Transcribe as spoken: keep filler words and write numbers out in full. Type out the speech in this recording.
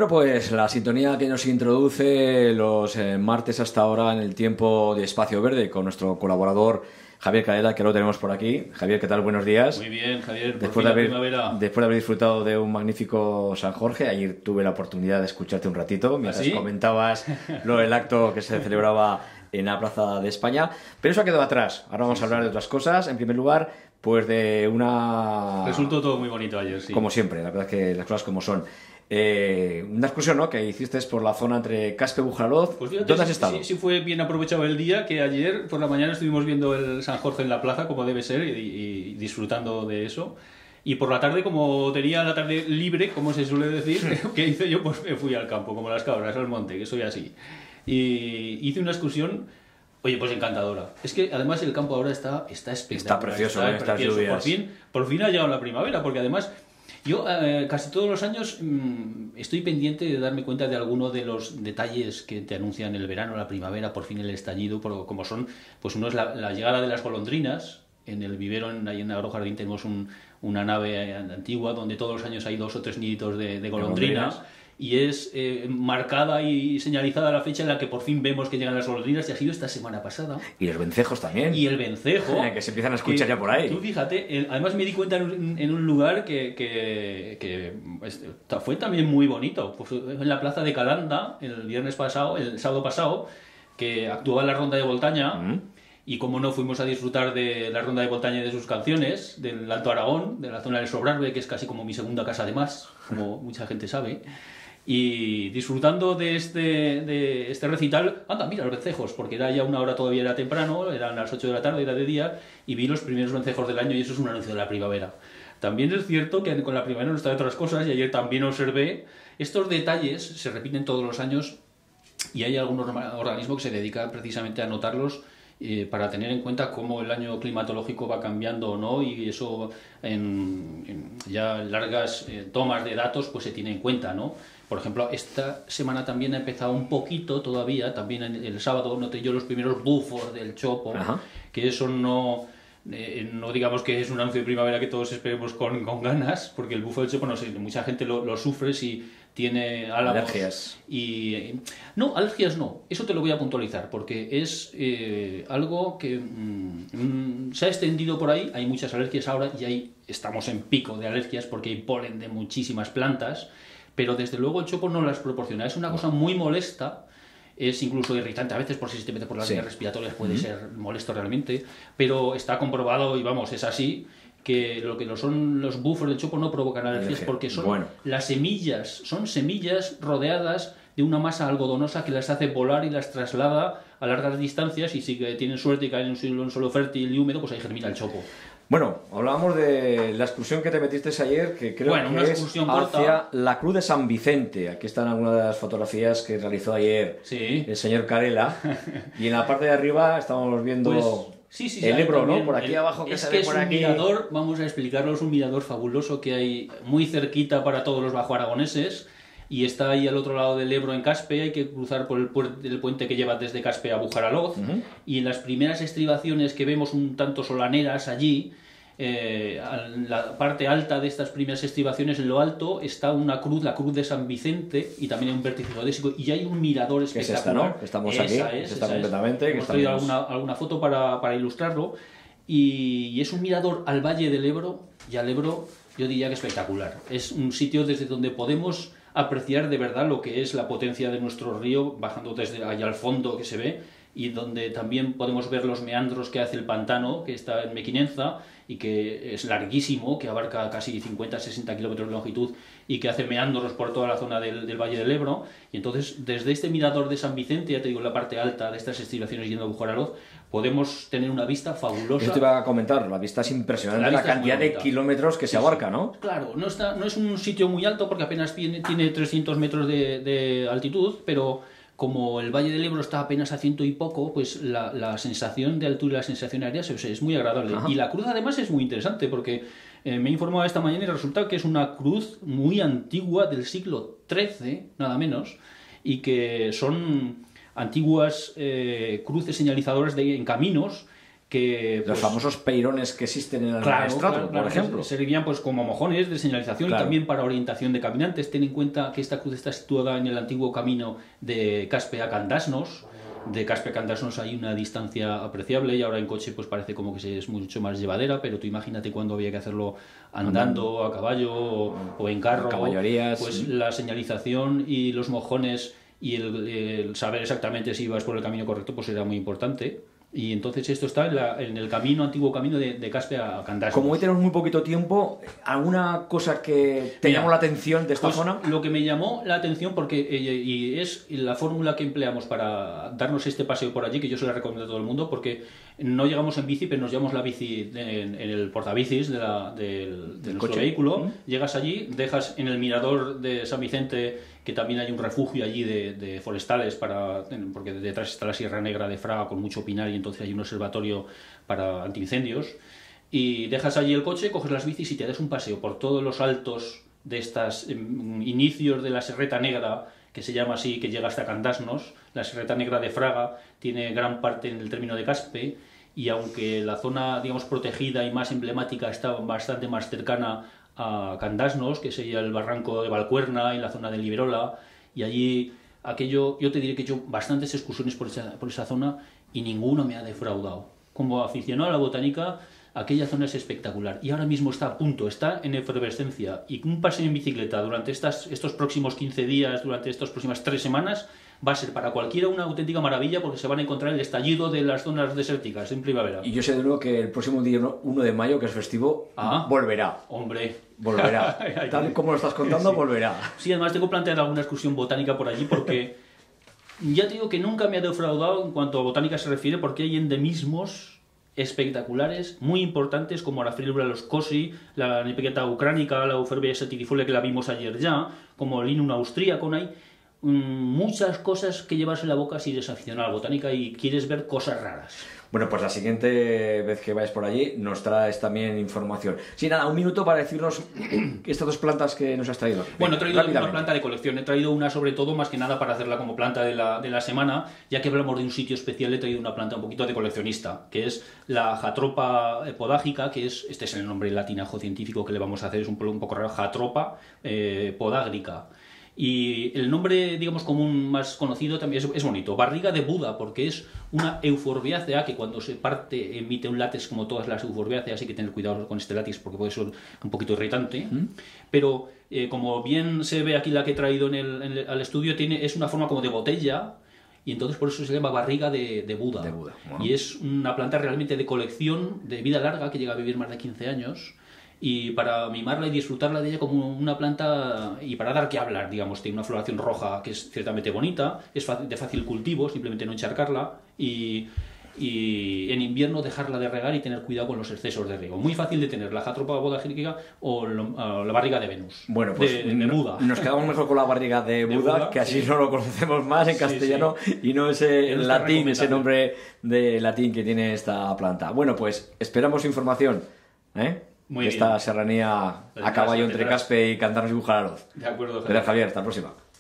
Bueno, pues la sintonía que nos introduce los eh, martes hasta ahora en el tiempo de Espacio Verde con nuestro colaborador Javier Canela, que lo tenemos por aquí. Javier, ¿qué tal? Buenos días. Muy bien, Javier, por después fin de la haber, primavera. Después de haber disfrutado de un magnífico San Jorge, ayer tuve la oportunidad de escucharte un ratito mientras ¿Ah, sí? comentabas lo del acto que se celebraba en la Plaza de España, pero eso ha quedado atrás. Ahora vamos a hablar de otras cosas. En primer lugar, pues de una... Resultó todo muy bonito ayer, sí. Como siempre, la verdad es que las cosas como son. Eh, una excursión, ¿no?, que hiciste por la zona entre Caspe y Bujaroz. Pues fíjate, ¿Dónde has sí, estado? Sí, sí fue bien aprovechado el día, que ayer por la mañana estuvimos viendo el San Jorge en la plaza, como debe ser, y, y disfrutando de eso. Y por la tarde, como tenía la tarde libre, como se suele decir, ¿qué hice yo? Pues me fui al campo, como las cabras, al monte, que soy así. Y hice una excursión, oye, pues encantadora. Es que además el campo ahora está, está espectacular. Está precioso, está ¿eh? Estas precioso. lluvias. Por fin, por fin ha llegado la primavera, porque además... Yo eh, casi todos los años mmm, estoy pendiente de darme cuenta de algunos de los detalles que te anuncian el verano, la primavera, por fin el estallido, por, como son, pues uno es la, la llegada de las golondrinas. En el vivero, en, ahí en Agrojardín, tenemos un, una nave antigua donde todos los años hay dos o tres niditos de, de golondrinas. Y es eh, marcada y señalizada la fecha en la que por fin vemos que llegan las golondrinas, y ha sido esta semana pasada. Y los vencejos también. Y el vencejo. Que se empiezan a escuchar ya por ahí. Tú fíjate, el, además me di cuenta en un, en un lugar que, que, que fue también muy bonito. Pues en la plaza de Calanda, el viernes pasado, el sábado pasado, que actuaba la Ronda de Voltaña. Mm. Y como no, fuimos a disfrutar de la Ronda de Voltaña y de sus canciones, del Alto Aragón, de la zona del Sobrarbe, que es casi como mi segunda casa además, como mucha gente sabe. Y disfrutando de este, de este recital, anda, mira, los vencejos, porque era ya una hora, todavía era temprano, eran las ocho de la tarde, era de día, y vi los primeros vencejos del año, y eso es un anuncio de la primavera. También es cierto que con la primavera nos trae otras cosas, y ayer también observé, estos detalles se repiten todos los años, y hay algún organismo que se dedica precisamente a anotarlos, Eh, para tener en cuenta cómo el año climatológico va cambiando o no, y eso en, en ya largas eh, tomas de datos pues se tiene en cuenta, ¿no? Por ejemplo, esta semana también ha empezado un poquito todavía, también el, el sábado noté yo los primeros bufos del chopo. Ajá. Que eso no... Eh, no digamos que es un anuncio de primavera que todos esperemos con, con ganas, porque el bufo del chopo, no sé, mucha gente lo, lo sufre si tiene álamos. Alergias. Y, eh, no, alergias no, eso te lo voy a puntualizar, porque es eh, algo que mm, se ha extendido por ahí, hay muchas alergias ahora y ahí estamos en pico de alergias porque hay polen de muchísimas plantas, pero desde luego el chopo no las proporciona, es una cosa muy molesta. Es incluso irritante a veces por si se te mete por las vías sí. respiratorias, puede uh-huh. ser molesto realmente, pero está comprobado, y vamos, es así, que lo que son los bufos del chopo no provocan alergias porque son bueno. las semillas, son semillas rodeadas de una masa algodonosa que las hace volar y las traslada a largas distancias, y si tienen suerte y caen en un suelo fértil y húmedo, pues ahí germina el chopo. Bueno, hablábamos de la excursión que te metiste ayer, que creo bueno, que una es excursión hacia corta. la Cruz de San Vicente. Aquí están algunas de las fotografías que realizó ayer sí. el señor Carela. Y en la parte de arriba estamos viendo pues, sí, sí, sí, el Ebro, también, ¿no? Por aquí el, abajo que es se que ve es por un aquí. Mirador, vamos a explicarlo, es un mirador fabuloso que hay muy cerquita para todos los bajoaragoneses. Y está ahí al otro lado del Ebro en Caspe, hay que cruzar por el, pu- el puente que lleva desde Caspe a Bujaraloz. Uh-huh. Y en las primeras estribaciones que vemos un tanto solaneras allí, eh, en la parte alta de estas primeras estribaciones, en lo alto, está una cruz, la Cruz de San Vicente, y también hay un vértice geodésico, y hay un mirador espectacular. Es esta, ¿no? Que estamos esa aquí, es, está esa completamente. Es. Que Hemos traído estamos... alguna, alguna foto para, para ilustrarlo, y, y es un mirador al Valle del Ebro, y al Ebro yo diría que espectacular. Es un sitio desde donde podemos apreciar de verdad lo que es la potencia de nuestro río, bajando desde allá al fondo que se ve, y donde también podemos ver los meandros que hace el pantano, que está en Mequinenza, y que es larguísimo, que abarca casi cincuenta a sesenta kilómetros de longitud, y que hace meandros por toda la zona del, del Valle del Ebro. Y entonces, desde este mirador de San Vicente, ya te digo, en la parte alta de estas estribaciones yendo a Bujaraloz, podemos tener una vista fabulosa. Yo te iba a comentar, la vista es impresionante, la, la cantidad de kilómetros que sí, se abarca, ¿no? Claro, no, está, no es un sitio muy alto porque apenas tiene, tiene trescientos metros de, de altitud, pero como el Valle del Ebro está apenas a ciento y poco, pues la, la sensación de altura y la sensación aérea es, es muy agradable. Ajá. Y la cruz además es muy interesante porque eh, me he informado esta mañana y resulta que es una cruz muy antigua del siglo trece, nada menos, y que son antiguas eh, cruces señalizadoras de, en caminos que... Los pues, famosos peirones que existen en el claro, estrato, claro, claro, por ejemplo. Servirían pues como mojones de señalización Claro. y también para orientación de caminantes. Ten en cuenta que esta cruz está situada en el antiguo camino de Caspe a Candasnos. De Caspe a Candasnos hay una distancia apreciable y ahora en coche pues parece como que se- es mucho más llevadera, pero tú imagínate cuando había que hacerlo andando, a caballo o, o en carro. Caballerías. Pues la señalización y los mojones y el, el saber exactamente si ibas por el camino correcto pues era muy importante. Y entonces esto está en, la- en el camino, antiguo camino de, de Caspe a Candasnos. Como hoy tenemos muy poquito tiempo, ¿alguna cosa que te Mira, llamó la atención de esta Pues zona? lo que me llamó la atención, porque eh, y es la fórmula que empleamos para darnos este paseo por allí, que yo se la recomiendo a todo el mundo, porque no llegamos en bici, pero nos llevamos la bici en, en el portabicis de la- del, de Del nuestro coche. vehículo, ¿Mm? llegas allí, dejas en el mirador de San Vicente, que también hay un refugio allí de, de forestales, para, porque detrás está la Sierra Negra de Fraga con mucho pinar y entonces hay un observatorio para antiincendios. Y dejas allí el coche, coges las bicis y te das un paseo por todos los altos de estos inicios de la Serreta Negra, que se llama así, que llega hasta Candasnos. La Serreta Negra de Fraga tiene gran parte en el término de Caspe, y aunque la zona, digamos, protegida y más emblemática está bastante más cercana a Candasnos, que sería el barranco de Valcuerna y la zona de Liberola, y allí aquello, yo te diré que he hecho bastantes excursiones por esa, por esa zona y ninguno me ha defraudado. Como aficionado a la botánica, aquella zona es espectacular y ahora mismo está a punto, está en efervescencia, y un paseo en bicicleta durante estas, estos próximos quince días, durante estas próximas tres semanas, va a ser para cualquiera una auténtica maravilla, porque se van a encontrar el estallido de las zonas desérticas en primavera. Y yo sé de nuevo que el próximo día uno de mayo, que es festivo, Ah. volverá. Hombre, Volverá. Ay, Tal como lo estás contando, sí. volverá. Sí, además tengo planteada alguna excursión botánica por allí, porque ya te digo que nunca me ha defraudado en cuanto a botánica se refiere, porque hay endemismos espectaculares, muy importantes, como la Frilura loscosi, la Nipequeta ucránica, la Euphorbia sativifolium, que la vimos ayer ya, como el Linum austriacum. Hay mm, muchas cosas que llevas en la boca si eres aficionado a la botánica y quieres ver cosas raras. Bueno, pues la siguiente vez que vayas por allí nos traes también información. Sí, nada, un minuto para decirnos estas dos plantas que nos has traído. Venga, Bueno, he traído una rápidamente. planta de colección. He traído una sobre todo más que nada para hacerla como planta de la, de la semana. Ya que hablamos de un sitio especial, he traído una planta un poquito de coleccionista, que es la Jatropha podágica, que es, este es el nombre latinajo científico que le vamos a hacer, es un, un poco raro, Jatropha eh, podágrica. Y el nombre, digamos, común más conocido también es, es bonito, barriga de Buda, porque es una euforbiácea que cuando se parte emite un látex como todas las euforbiáceas. Hay que tener cuidado con este látex porque puede ser un poquito irritante. ¿Mm? Pero eh, como bien se ve aquí la que he traído en el, en el, al estudio, tiene, es una forma como de botella, y entonces por eso se llama barriga de, de Buda. De Buda. Bueno. Y es una planta realmente de colección, de vida larga, que llega a vivir más de quince años. Y para mimarla y disfrutarla de ella como una planta, y para dar que hablar, digamos, tiene una floración roja que es ciertamente bonita, es de fácil cultivo, simplemente no encharcarla, y, y en invierno dejarla de regar y tener cuidado con los excesos de riego. Muy fácil de tener, la Jatropha podágrica o la barriga de Venus. Bueno, pues de, de Buda. Nos quedamos mejor con la barriga de Buda, de Buda, que así sí. no lo conocemos más en Sí, castellano, sí. y no ese Pero en está latín, ese recomendable. nombre de latín que tiene esta planta. Bueno, pues esperamos información, ¿eh? Muy de esta bien. serranía a Tendrás, caballo entre tendrás. Caspe y Candasnos y Bujaraloz. De acuerdo, Gracias, Javier. Hasta la próxima.